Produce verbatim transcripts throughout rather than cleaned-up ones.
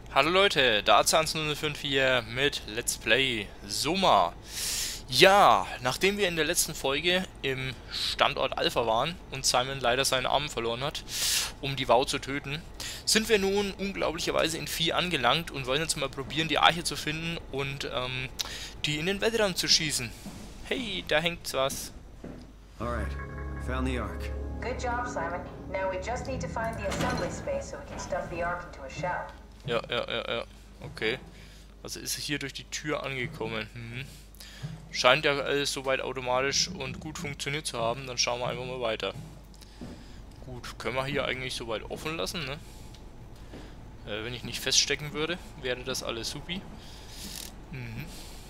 Hallo Leute, Darzans null null fünf hier mit Let's Play Soma. Ja, nachdem wir in der letzten Folge im Standort Alpha waren und Simon leider seinen Arm verloren hat, um die WoW zu töten, sind wir nun unglaublicherweise in Vieh angelangt und wollen jetzt mal probieren, die Arche zu finden und ähm, die in den Weltraum zu schießen. Hey, da hängt was. Alright, found the Ark. Good job, Simon. Now we just need to find the assembly space so we can stuff the Ark into a shell. Ja, ja, ja, ja. Okay. Also ist hier durch die Tür angekommen. Hm. Scheint ja alles soweit automatisch und gut funktioniert zu haben. Dann schauen wir einfach mal weiter. Gut, können wir hier eigentlich soweit offen lassen, ne? Äh, wenn ich nicht feststecken würde, wäre das alles supi. Mhm.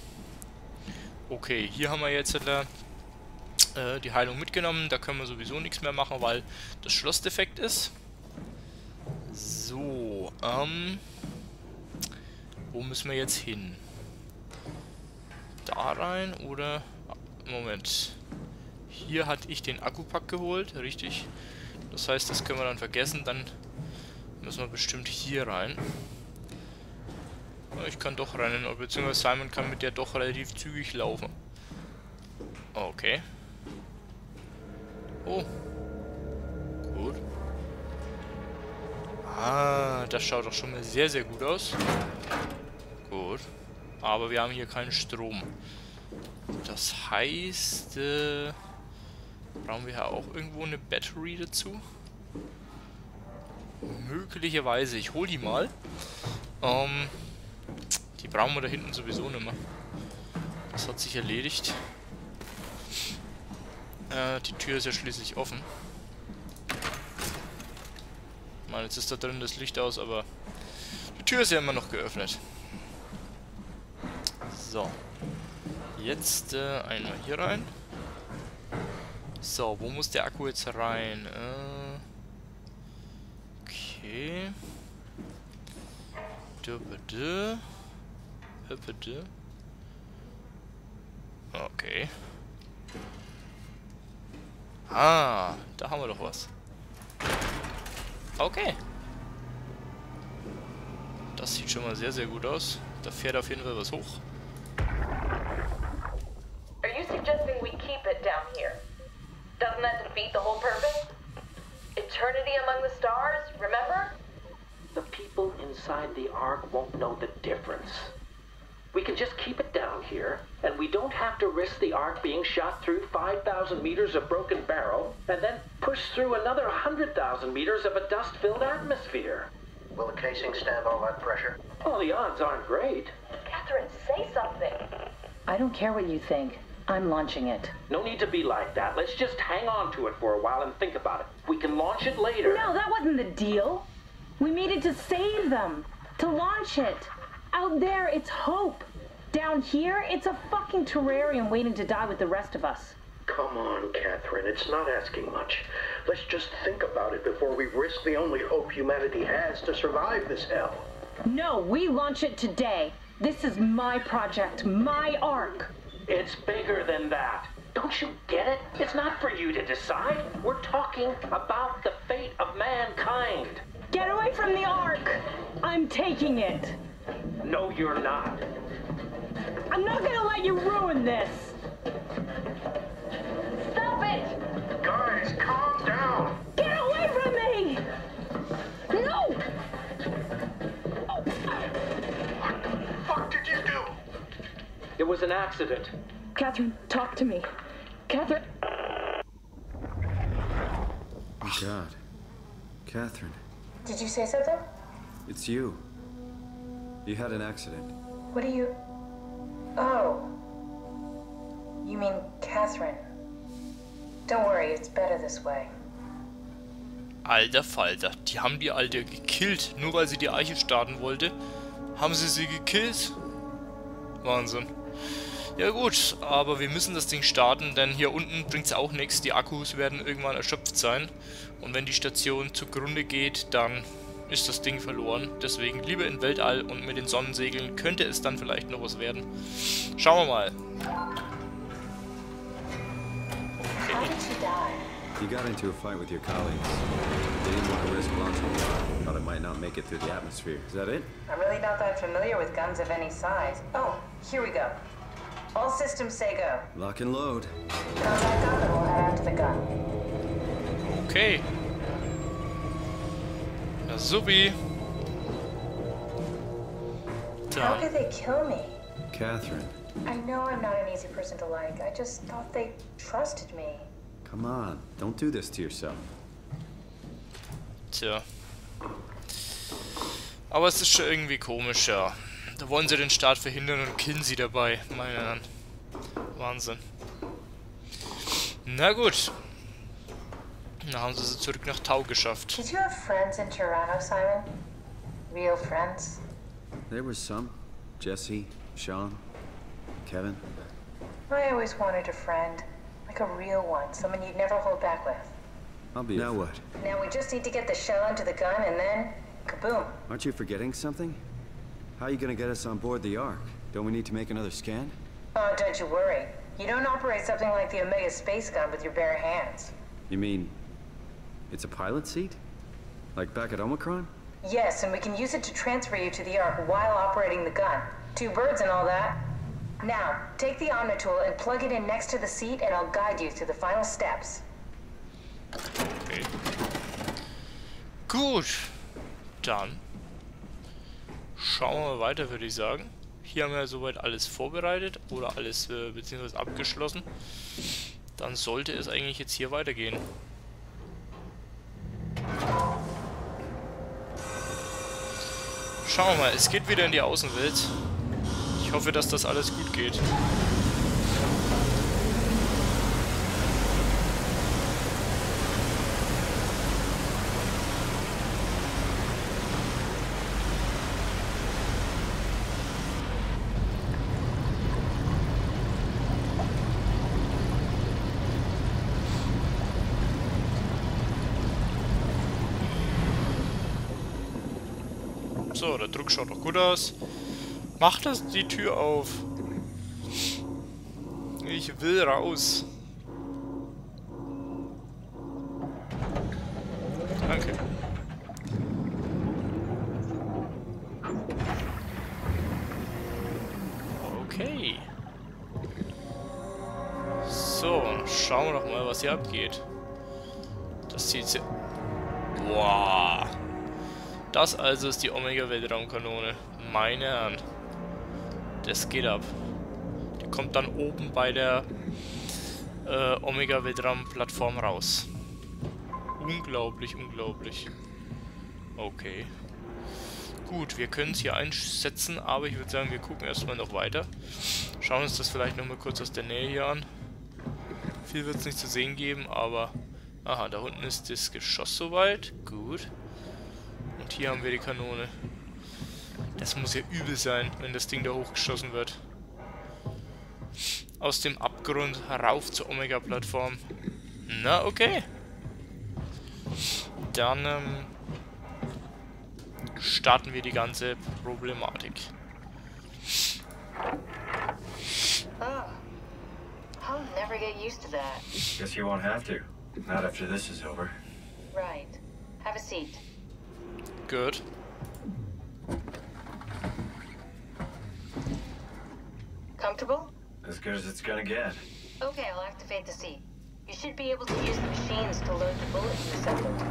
Okay, hier haben wir jetzt äh, die Heilung mitgenommen. Da können wir sowieso nichts mehr machen, weil das Schloss defekt ist. So, ähm... wo müssen wir jetzt hin? Da rein oder... Moment. Hier hatte ich den Akkupack geholt, richtig. Das heißt, das können wir dann vergessen, dann müssen wir bestimmt hier rein. Ich kann doch rennen, beziehungsweise Simon kann mit der doch relativ zügig laufen. Okay. Oh. Gut. Ah, das schaut doch schon mal sehr, sehr gut aus. Gut. Aber wir haben hier keinen Strom. Das heißt, äh, brauchen wir ja auch irgendwo eine Battery dazu? Möglicherweise. Ich hol die mal. Ähm, die brauchen wir da hinten sowieso nicht mehr. Das hat sich erledigt. Äh, die Tür ist ja schließlich offen. Ich meine, jetzt ist da drin das Licht aus, aber die Tür ist ja immer noch geöffnet. So. Jetzt äh, einmal hier rein. So, wo muss der Akku jetzt rein? Äh, okay. Döpede. Höpede. Okay. Ah, da haben wir doch was. Okay. Das sieht schon mal sehr, sehr gut aus. Da fährt auf jeden Fall was hoch. Are you suggesting we keep it down here? Doesn't that defeat the whole purpose? Eternity among the stars, remember? The people inside the Ark won't know the difference. We can just keep it down here, and we don't have to risk the Ark being shot through five thousand meters of broken barrel, and then push through another one hundred thousand meters of a dust-filled atmosphere. Will the casing stand all that pressure? Well, the odds aren't great. Catherine, say something. I don't care what you think. I'm launching it. No need to be like that. Let's just hang on to it for a while and think about it. We can launch it later. No, that wasn't the deal. We needed to save them. To launch it. Out there, it's hope. Down here, it's a fucking terrarium waiting to die with the rest of us. Come on, Catherine. It's not asking much. Let's just think about it before we risk the only hope humanity has to survive this hell. No, we launch it today. This is my project, my Ark. It's bigger than that. Don't you get it? It's not for you to decide. We're talking about the fate of mankind. Get away from the Ark. I'm taking it. No, you're not. I'm not gonna let you ruin this. Stop it! Guys, calm down. Get away from me! No! What the fuck did you do? It was an accident. Catherine, talk to me. Catherine. Oh God. Catherine, Did you say something? it's you. You had an accident. What do you... Oh. You mean Catherine. Don't worry, it's better this way. Alter Falter, die haben die Alte gekillt. Nur weil sie die Arche starten wollte, haben sie sie gekillt. Wahnsinn. Ja gut, aber wir müssen das Ding starten, denn hier unten bringt es auch nichts. Die Akkus werden irgendwann erschöpft sein. Und wenn die Station zugrunde geht, dann ist das Ding verloren. Deswegen lieber in Weltall und mit den Sonnensegeln könnte es dann vielleicht noch was werden. Schauen wir mal. How did she die? You got into a fight with your colleagues. They didn't want to risk launching the ark. Thought it might not make it through the atmosphere. Is that it? I'm really not that familiar with guns of any size. Oh, here we go. All systems say go. Lock and load. Contact up and we'll head out to the gun. Okay. Ja, supi. How Dann. could they kill me? Catherine, I know I'm not an easy person to like. I just thought they trusted me. come on. Don't do this to yourself. Tja. Aber es ist schon irgendwie komisch, ja. Da wollen sie den Start verhindern und killen sie dabei, meine Herren. Wahnsinn. Na gut. Dann haben sie sie zurück nach Tau geschafft. Did you have friends in Toronto, Simon? Real friends? There was some. Jesse, Sean, Kevin. I always wanted a friend. Like a real one. Someone you'd never hold back with. I'll be. Now what? Now we just need to get the shell into the gun and then... kaboom. Aren't you forgetting something? How are you gonna get us on board the Ark? Don't we need to make another scan? Oh, don't you worry. You don't operate something like the Omega space gun with your bare hands. You mean it's a pilot seat? Like back at Omicron? Yes, and we can use it to transfer you to the Ark while operating the gun. Two birds and all that. Now, take the Omnitool and plug it in next to the seat and I'll guide you through the final steps. Okay. Gut. Dann schauen wir mal weiter, würde ich sagen. Hier haben wir soweit alles vorbereitet oder alles äh, beziehungsweise abgeschlossen. Dann sollte es eigentlich jetzt hier weitergehen. Schauen wir mal, es geht wieder in die Außenwelt. Ich hoffe, dass das alles gut geht. So, der Druck schaut doch gut aus. Macht das die Tür auf. Ich will raus. Danke. Okay. So, schauen wir doch mal, was hier abgeht. Das sieht sehr... Boah. Das also ist die Omega-Weltraumkanone. Meine Herren. Das geht ab. Die kommt dann oben bei der äh, Omega-Weltraum-Plattform raus. Unglaublich, unglaublich. Okay. Gut, wir können es hier einsetzen, aber ich würde sagen, wir gucken erstmal noch weiter. Schauen uns das vielleicht nochmal kurz aus der Nähe hier an. Viel wird es nicht zu sehen geben, aber... Aha, da unten ist das Geschoss soweit. Gut. Und hier haben wir die Kanone. Das muss ja übel sein, wenn das Ding da hochgeschossen wird. Aus dem Abgrund rauf zur Omega-Plattform. Na, okay. Dann ähm, starten wir die ganze Problematik. Oh. I'll never get used to that. Guess you won't have to. Not after this is over. Right. Have a seat. Good. Comfortable? As good as it's gonna get. Okay, I'll activate the seat. You should be able to use the machines to load the bullet you assembled.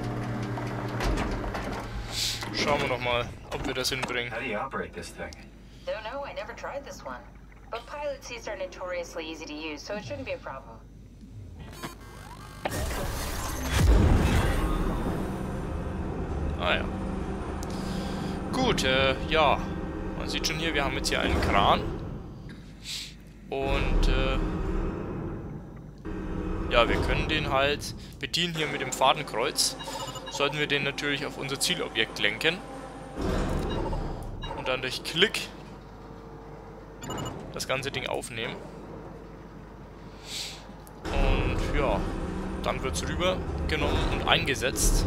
Schauen wir noch mal, ob wir das hinbringen. How do you operate this thing? Don't know, I never tried this one. But pilot seats are notoriously easy to use, so it shouldn't be a problem. Ah ja. Gut, äh, ja. Man sieht schon hier, wir haben jetzt hier einen Kran. Und, äh, ja, wir können den halt bedienen hier mit dem Fadenkreuz. Sollten wir den natürlich auf unser Zielobjekt lenken. Und dann durch Klick das ganze Ding aufnehmen. Und, ja, dann wird es rübergenommen und eingesetzt.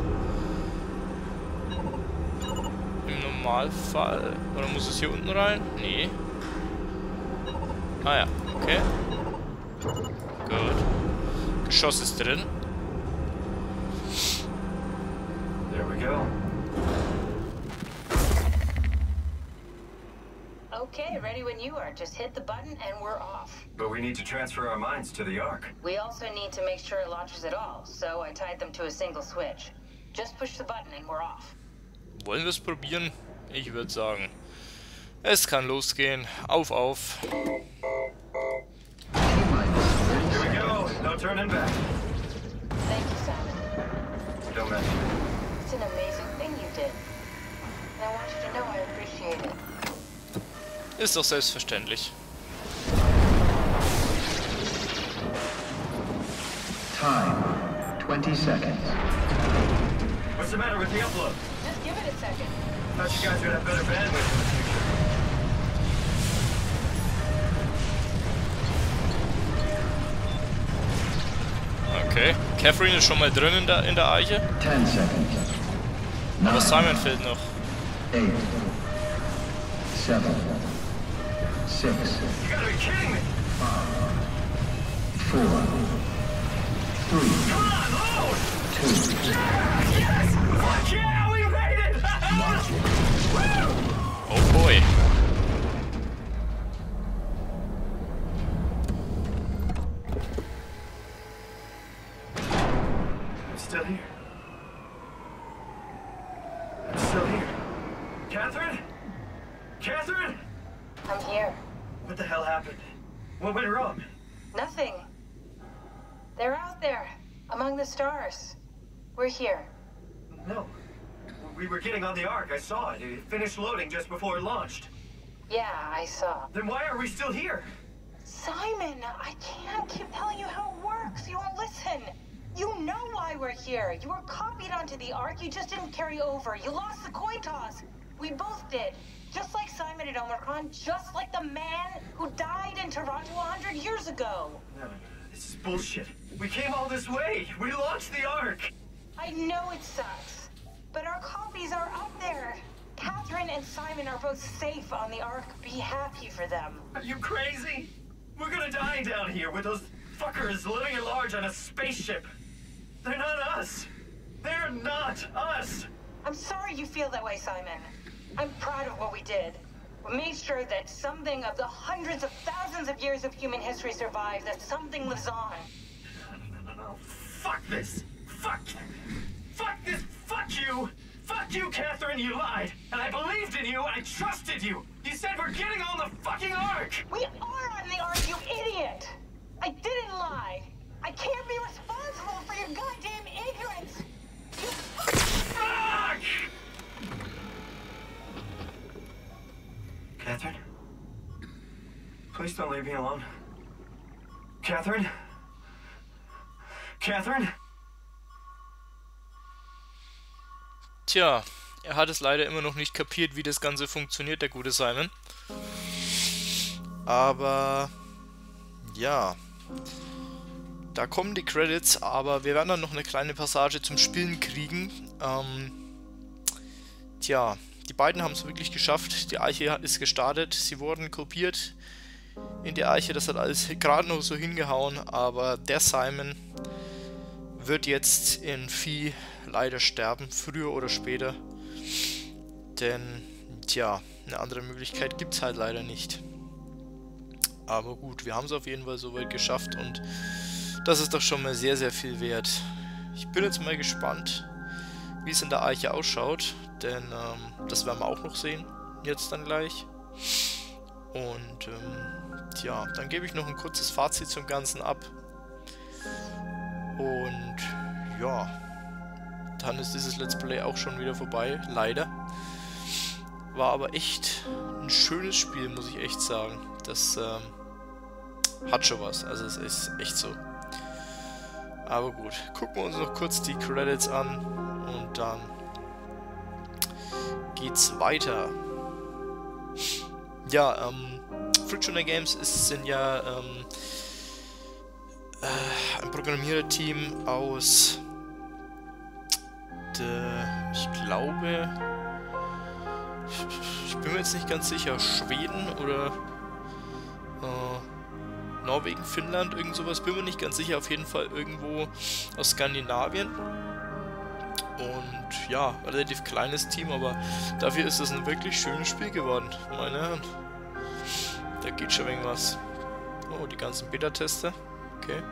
Im Normalfall. Oder muss es hier unten rein? Nee. Ah ja, okay. Gut. Geschoss ist drin. go. Okay, ready when you are. Just hit the button and we're off. But we need to transfer our minds to the Ark. We also need to make sure it launches at all, so I tied them to a single switch. Just push the button and we're off. Wollen wir es probieren? Ich würde sagen, es kann losgehen. Auf, auf. Here we go. No turning back. Thank you, Simon. Don't mention it. It's an amazing thing you did. And I want you to know I appreciate it. Ist doch selbstverständlich. Time, twenty seconds. What's the matter with the upload? Just give it a second. Thought you guys would have better bandwidth in the future. Okay. Catherine ist schon mal drin in der, in der Eiche. ten seconds. Aber Simon fehlt noch. eight, seven, six, You gotta be kidding me! five, four, three, Come on, load! two, Yes! Fuck yeah, we made it! Woo! Oh boy. I'm still here. I'm still here. Catherine? Catherine? I'm here. What the hell happened? What went wrong? Nothing. They're out there, among the stars. We're here. No. We were getting on the Ark. I saw it. It finished loading just before it launched. Yeah, I saw. Then why are we still here? Simon, I can't keep telling you how it works. You won't listen. You know why we're here. You were copied onto the Ark. You just didn't carry over. You lost the coin toss. We both did. Just like Simon at Omicron, just like the man who died in Toronto a hundred years ago. No, this is bullshit. We came all this way. We launched the Ark. I know it sucks, but our copies are up there. Catherine and Simon are both safe on the Ark. Be happy for them. Are you crazy? We're gonna die down here with those fuckers living at large on a spaceship. They're not us. They're not us. I'm sorry you feel that way, Simon. I'm proud of what we did. We made sure that something of the hundreds of thousands of years of human history survives, that something lives on. No, no, no, no. Fuck this. Fuck. Fuck this. Fuck you. Fuck you, Catherine. You lied. And I believed in you. I trusted you. You said we're getting on the fucking Ark. We are on the Ark, you idiot! I didn't lie. I can't be responsible for your goddamn ignorance. You... Fuck! Catherine? Please don't leave me alone. Catherine? Catherine? Tja, er hat es leider immer noch nicht kapiert, wie das Ganze funktioniert, der gute Simon. Aber ja, da kommen die Credits, aber wir werden dann noch eine kleine Passage zum Spielen kriegen. Ähm, tja, die beiden haben es wirklich geschafft. Die Eiche ist gestartet, sie wurden kopiert in die Eiche, das hat alles gerade noch so hingehauen, aber der Simon wird jetzt in Vieh leider sterben, früher oder später. Denn, tja, eine andere Möglichkeit gibt es halt leider nicht. Aber gut, wir haben es auf jeden Fall soweit geschafft und das ist doch schon mal sehr, sehr viel wert. Ich bin jetzt mal gespannt, wie es in der Eiche ausschaut, denn ähm, das werden wir auch noch sehen, jetzt dann gleich. Und, ähm, tja, dann gebe ich noch ein kurzes Fazit zum Ganzen ab. Und, ja, dann ist dieses Let's Play auch schon wieder vorbei, leider. War aber echt ein schönes Spiel, muss ich echt sagen. Das ähm, hat schon was, also es ist echt so. Aber gut, gucken wir uns noch kurz die Credits an und dann geht's weiter. Ja, ähm, Frictional Games ist, sind ja ähm, äh, ein Programmiererteam aus der, ich glaube, ich bin mir jetzt nicht ganz sicher, Schweden oder äh, Norwegen, Finnland, irgend sowas, bin mir nicht ganz sicher, auf jeden Fall irgendwo aus Skandinavien. Und ja, relativ kleines Team, aber dafür ist es ein wirklich schönes Spiel geworden, meine Herren. Da geht schon irgendwas. Oh, die ganzen Beta-Tester. Okay.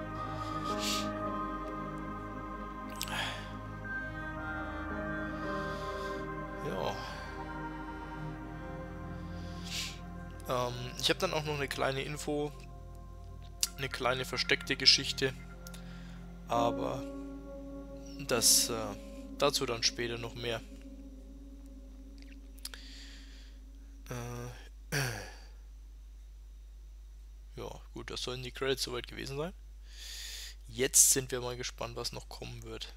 Ja. Ähm, ich habe dann auch noch eine kleine Info, eine kleine versteckte Geschichte, aber das äh, dazu dann später noch mehr. Äh, ja, gut, das sollen die Credits soweit gewesen sein. Jetzt sind wir mal gespannt, was noch kommen wird.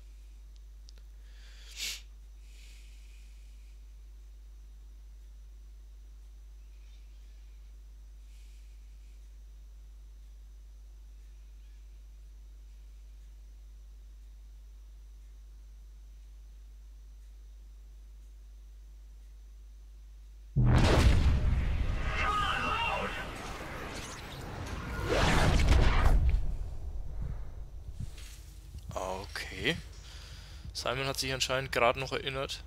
Okay. Simon hat sich anscheinend gerade noch erinnert.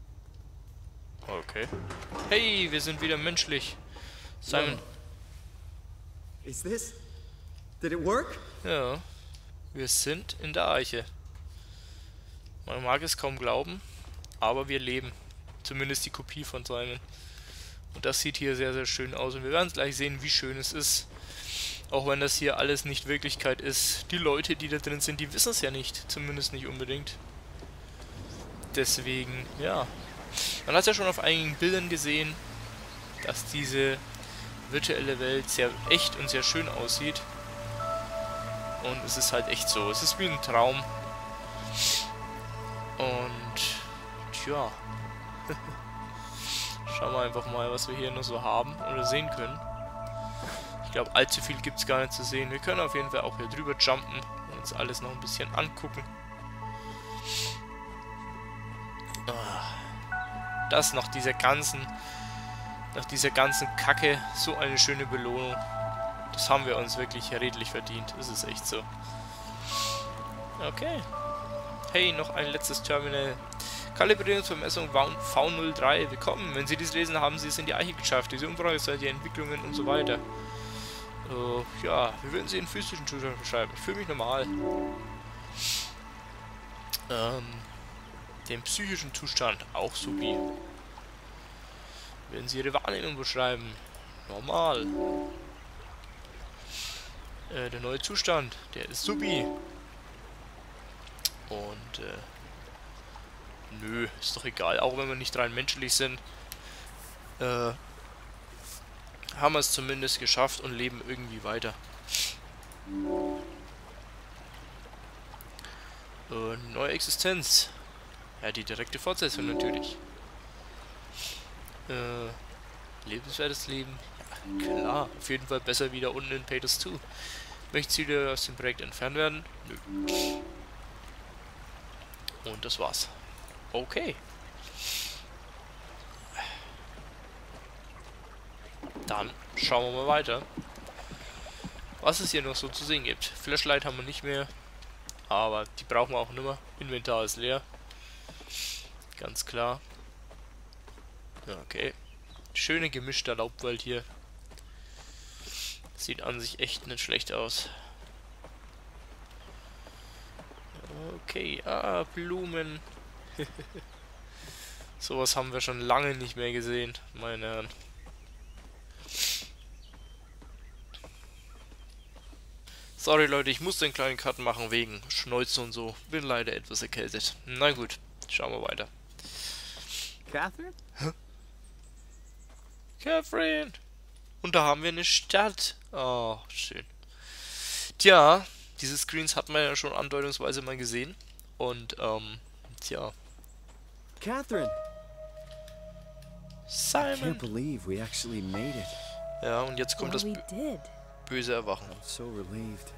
Okay. Hey, wir sind wieder menschlich. Simon. Is this? Did it work? Ja. Wir sind in der Eiche. Man mag es kaum glauben, aber wir leben. Zumindest die Kopie von Simon. Und das sieht hier sehr, sehr schön aus. Und wir werden gleich sehen, wie schön es ist. Auch wenn das hier alles nicht Wirklichkeit ist. Die Leute, die da drin sind, die wissen es ja nicht. Zumindest nicht unbedingt. Deswegen, ja. Man hat ja schon auf einigen Bildern gesehen, dass diese virtuelle Welt sehr echt und sehr schön aussieht. Und es ist halt echt so. Es ist wie ein Traum. Und, tja. Schauen wir einfach mal, was wir hier noch so haben oder sehen können. Ich glaube, allzu viel gibt es gar nicht zu sehen. Wir können auf jeden Fall auch hier drüber jumpen und uns alles noch ein bisschen angucken. Das nach dieser ganzen, nach dieser ganzen Kacke, so eine schöne Belohnung. Das haben wir uns wirklich redlich verdient. Das ist echt so. Okay. Hey, noch ein letztes Terminal. Kalibrierungsvermessung V null drei. Willkommen. Wenn Sie dies lesen, haben Sie es in die Eiche geschafft. Diese Umfrage soll die Entwicklungen und so weiter. Uh, ja, wie würden Sie den physischen Zustand beschreiben? Ich fühle mich normal. Ähm, den psychischen Zustand auch supi. Würden Sie Ihre Wahrnehmung beschreiben? Normal. Äh, der neue Zustand, der ist supi. Und, äh, nö, ist doch egal. Auch wenn wir nicht rein menschlich sind, äh, haben wir es zumindest geschafft und leben irgendwie weiter. Äh, neue Existenz. Ja, die direkte Fortsetzung natürlich. Äh, lebenswertes Leben. Ja, klar. Auf jeden Fall besser wieder unten in Paytos zwei. Möchten Sie wieder aus dem Projekt entfernt werden? Nö. Und das war's. Okay. Dann schauen wir mal weiter, was es hier noch so zu sehen gibt. Flashlight haben wir nicht mehr, aber die brauchen wir auch nicht mehr. Inventar ist leer. Ganz klar. Ja, okay. Schöne gemischte Laubwald hier. Sieht an sich echt nicht schlecht aus. Okay, ah, Blumen. Sowas haben wir schon lange nicht mehr gesehen, meine Herren. Sorry Leute, ich musste einen kleinen Cut machen wegen Schneuzen und so. Bin leider etwas erkältet. Na gut, schauen wir weiter. Catherine? Hä? Catherine! Und da haben wir eine Stadt. Oh, schön. Tja, diese Screens hat man ja schon andeutungsweise mal gesehen. Und, ähm, tja. Catherine! Simon! I can't believe we actually made it. Ja, und jetzt kommt das bö böse Erwachen. I'm so relieved.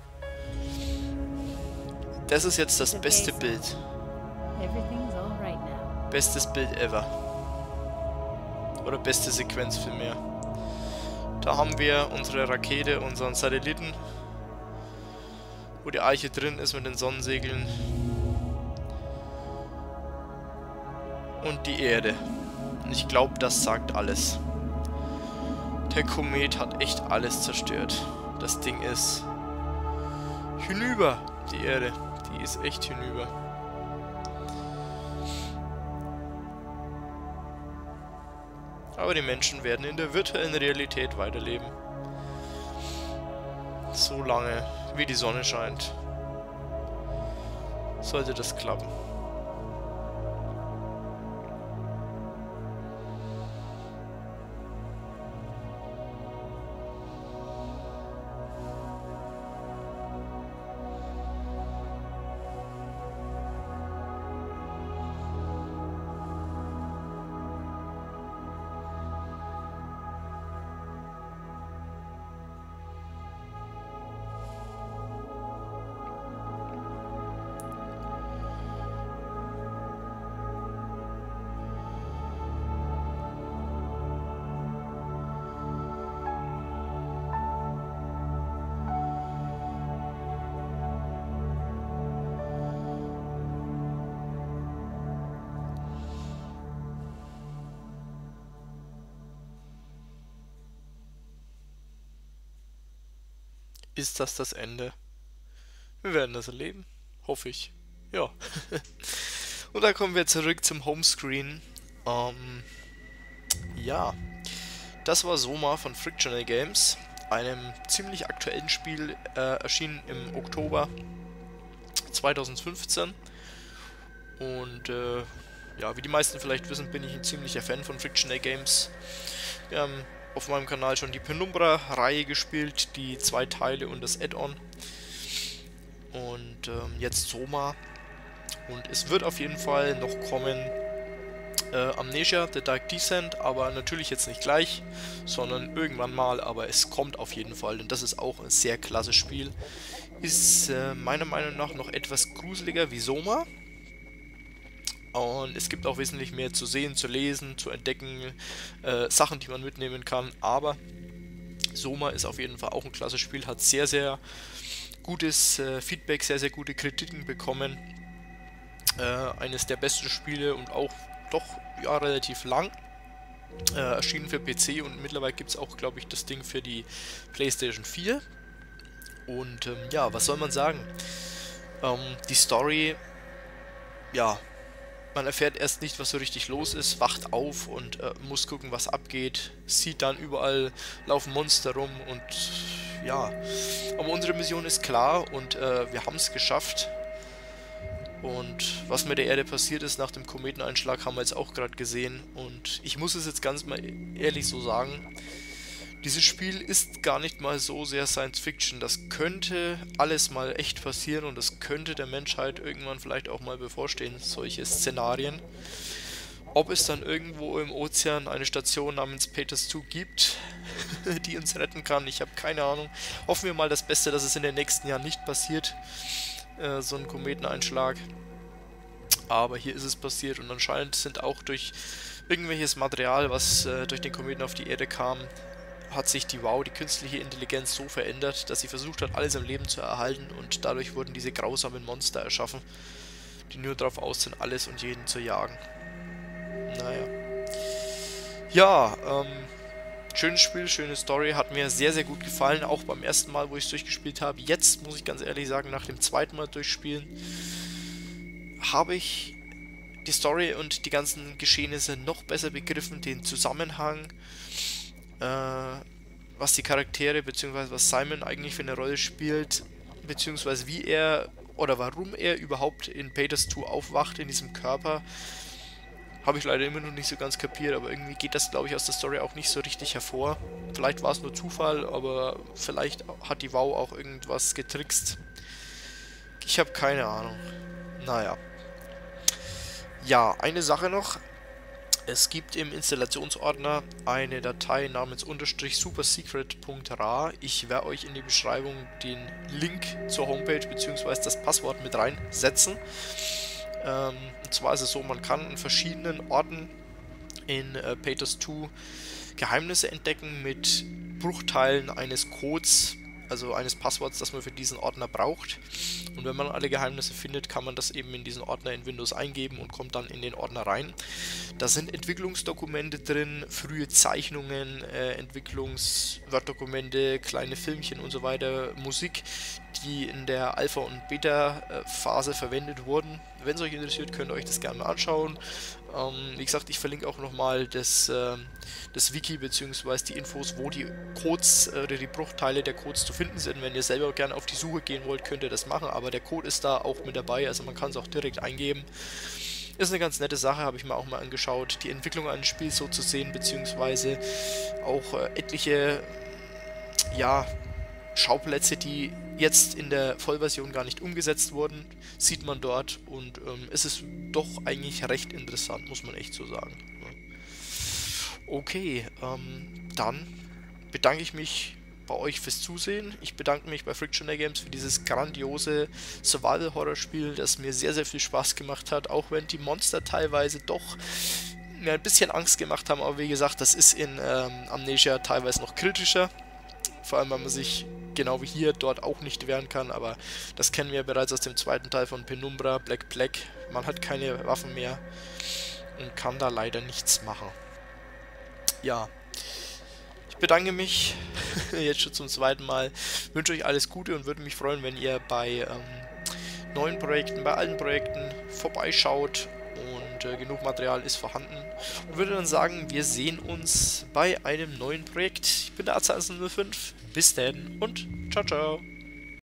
Das ist jetzt das beste Bild. Bestes Bild ever. Oder beste Sequenz vielmehr. Da haben wir unsere Rakete, unseren Satelliten, wo die Eiche drin ist mit den Sonnensegeln. und die Erde. Und ich glaube, das sagt alles. Der Komet hat echt alles zerstört. Das Ding ist hinüber, die Erde. Die ist echt hinüber. Aber die Menschen werden in der virtuellen Realität weiterleben. So lange, wie die Sonne scheint, sollte das klappen. Ist das das Ende? Wir werden das erleben. Hoffe ich. Ja. Und dann kommen wir zurück zum Homescreen. Ähm, ja. Das war Soma von Frictional Games. Einem ziemlich aktuellen Spiel. Äh, erschienen im Oktober zweitausendfünfzehn. Und äh, ja, wie die meisten vielleicht wissen, bin ich ein ziemlicher Fan von Frictional Games. Wir haben auf meinem Kanal schon die Penumbra-Reihe gespielt, die zwei Teile und das Add-on. Und ähm, jetzt Soma. Und es wird auf jeden Fall noch kommen äh, Amnesia, The Dark Descent, aber natürlich jetzt nicht gleich, sondern irgendwann mal, aber es kommt auf jeden Fall. Und das ist auch ein sehr klasse Spiel. Ist äh, meiner Meinung nach noch etwas gruseliger wie Soma. Und es gibt auch wesentlich mehr zu sehen, zu lesen, zu entdecken, äh, Sachen, die man mitnehmen kann. Aber Soma ist auf jeden Fall auch ein klasse Spiel, hat sehr, sehr gutes äh, Feedback, sehr, sehr gute Kritiken bekommen. Äh, eines der besten Spiele und auch doch ja relativ lang. Äh, erschienen für P C und mittlerweile gibt es auch, glaube ich, das Ding für die PlayStation vier. Und ähm, ja, was soll man sagen? Ähm, die Story, ja... Man erfährt erst nicht, was so richtig los ist, wacht auf und äh, muss gucken, was abgeht, sieht dann überall laufen Monster rum und ja, aber unsere Mission ist klar und äh, wir haben es geschafft. Und was mit der Erde passiert ist nach dem Kometeneinschlag, haben wir jetzt auch gerade gesehen. Und ich muss es jetzt ganz mal ehrlich so sagen, dieses Spiel ist gar nicht mal so sehr Science Fiction. Das könnte alles mal echt passieren und das könnte der Menschheit irgendwann vielleicht auch mal bevorstehen, solche Szenarien. Ob es dann irgendwo im Ozean eine Station namens Peters zwei gibt, die uns retten kann, ich habe keine Ahnung. Hoffen wir mal das Beste, dass es in den nächsten Jahren nicht passiert, äh, so ein Kometeneinschlag. Aber hier ist es passiert und anscheinend sind auch durch irgendwelches Material, was äh, durch den Kometen auf die Erde kam, hat sich die WoW, die künstliche Intelligenz, so verändert, dass sie versucht hat, alles am Leben zu erhalten und dadurch wurden diese grausamen Monster erschaffen, die nur darauf aus sind, alles und jeden zu jagen. Naja. Ja, ähm, schönes Spiel, schöne Story, hat mir sehr, sehr gut gefallen, auch beim ersten Mal, wo ich es durchgespielt habe. Jetzt, muss ich ganz ehrlich sagen, nach dem zweiten Mal durchspielen, habe ich die Story und die ganzen Geschehnisse noch besser begriffen, den Zusammenhang, äh, was die Charaktere bzw. was Simon eigentlich für eine Rolle spielt, beziehungsweise wie er oder warum er überhaupt in Peters zwei aufwacht, in diesem Körper, habe ich leider immer noch nicht so ganz kapiert, aber irgendwie geht das, glaube ich, aus der Story auch nicht so richtig hervor. Vielleicht war es nur Zufall, aber vielleicht hat die WoW auch irgendwas getrickst. Ich habe keine Ahnung. Naja. Ja, eine Sache noch. Es gibt im Installationsordner eine Datei namens unterstrich supersecret.ra. Ich werde euch in die Beschreibung den Link zur Homepage bzw. das Passwort mit reinsetzen. Ähm, und zwar ist es so, man kann an verschiedenen Orten in äh, Peters zwei Geheimnisse entdecken mit Bruchteilen eines Codes, also eines Passworts, das man für diesen Ordner braucht. Und wenn man alle Geheimnisse findet, kann man das eben in diesen Ordner in Windows eingeben und kommt dann in den Ordner rein. Da sind Entwicklungsdokumente drin, frühe Zeichnungen, äh, Entwicklungsword-Dokumente, kleine Filmchen und so weiter, Musik, die in der Alpha- und Beta-Phase verwendet wurden. Wenn es euch interessiert, könnt ihr euch das gerne mal anschauen. Ähm, wie gesagt, ich verlinke auch nochmal das, äh, das Wiki bzw. die Infos, wo die Codes äh, oder die Bruchteile der Codes zu finden sind. Wenn ihr selber gerne auf die Suche gehen wollt, könnt ihr das machen, aber der Code ist da auch mit dabei, also man kann es auch direkt eingeben. Ist eine ganz nette Sache, habe ich mir auch mal angeschaut, die Entwicklung eines Spiels so zu sehen, beziehungsweise auch äh, etliche, ja, Schauplätze, die jetzt in der Vollversion gar nicht umgesetzt wurden, sieht man dort und ähm, es ist doch eigentlich recht interessant, muss man echt so sagen. Okay, ähm, dann bedanke ich mich bei euch fürs Zusehen. Ich bedanke mich bei Frictional Games für dieses grandiose Survival-Horror-Spiel, das mir sehr, sehr viel Spaß gemacht hat, auch wenn die Monster teilweise doch mir ein bisschen Angst gemacht haben, aber wie gesagt, das ist in ähm, Amnesia teilweise noch kritischer. Vor allem, weil man sich genau wie hier dort auch nicht wehren kann, aber das kennen wir bereits aus dem zweiten Teil von Penumbra, Black Plague. Man hat keine Waffen mehr und kann da leider nichts machen. Ja, ich bedanke mich jetzt schon zum zweiten Mal, wünsche euch alles Gute und würde mich freuen, wenn ihr bei ähm, neuen Projekten, bei alten Projekten vorbeischaut. Und äh, genug Material ist vorhanden. Und würde dann sagen, wir sehen uns bei einem neuen Projekt. Ich bin der Arzt null fünf. Bis dann und ciao, ciao.